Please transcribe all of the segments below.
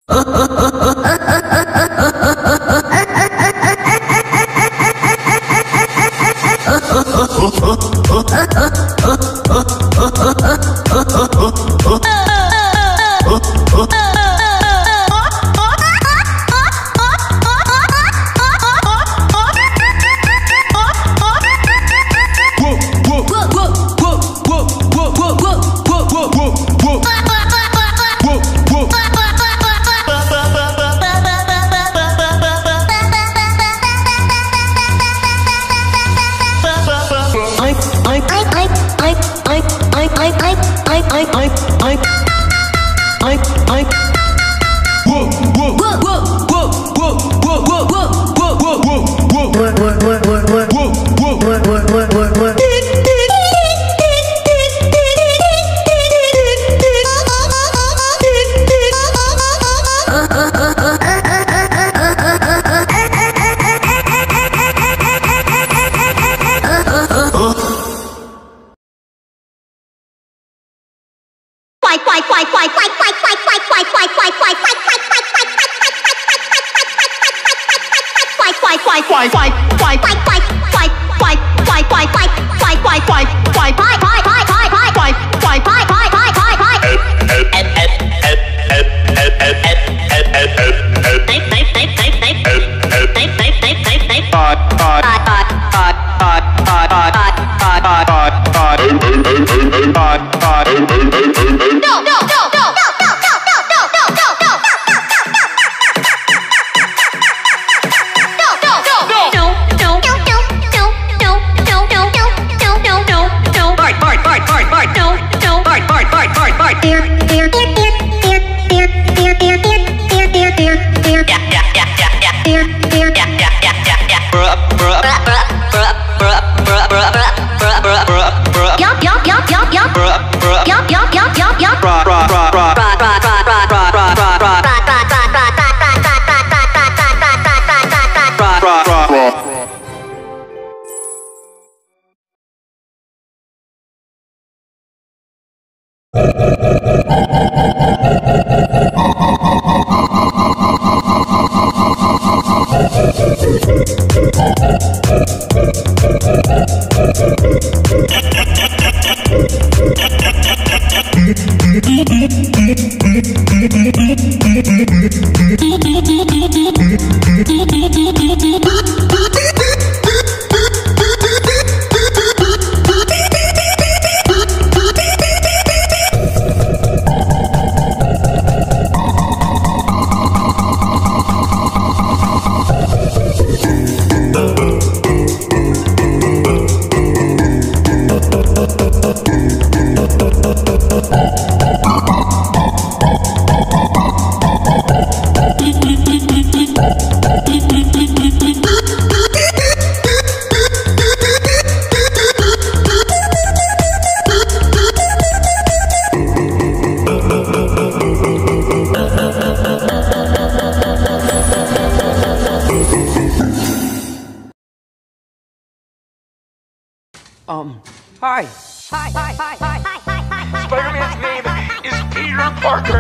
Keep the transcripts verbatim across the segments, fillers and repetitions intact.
Um, hi. Hi, hi, hi, hi, hi, hi, hi. Spider-Man's name is Peter Parker.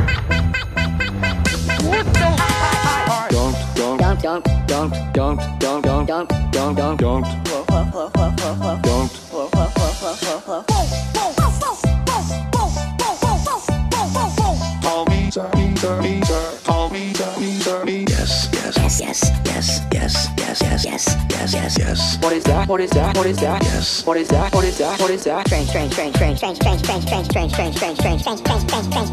What the? Hi, Don't, don't, don't, don't, don't, don't, don't, don't, don't, don't, don't, don't, don't. Call me, sir, me, sir, me, sir. Call me, sir, me, sir, me. Yes, yes, yes, yes, yes, yes, yes, yes, yes, yes, yes, yes. What is that? What is that? What is that? Yes. What is that? What is that? What is that? Strange, strange, strange, strange, strange, strange, strange, strange, strange, strange, strange, strange, strange, strange, strange, strange,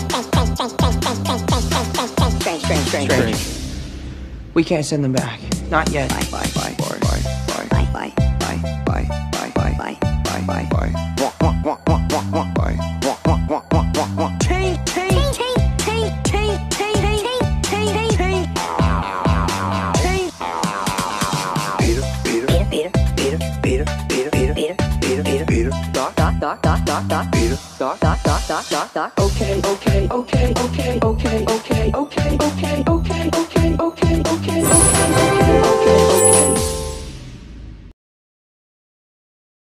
strange, strange, strange, strange. We can't send them back. Not yet. Bye, bye, bye, bye, bye, bye, bye, bye, bye, bye, bye, bye, bye, bye, bye. Walk, walk, walk, walk, walk, walk, bye. Walk, walk, walk, walk, walk, walk. Change, change, change, change, change, change, change, change, change. Peter, Peter, Peter, Peter, Peter, Peter, Peter, Peter, Peter, Peter, Peter. Doc, doc, doc, doc, doc, doc. Peter, doc, doc, doc, doc, doc, doc. Okay, okay, okay, okay.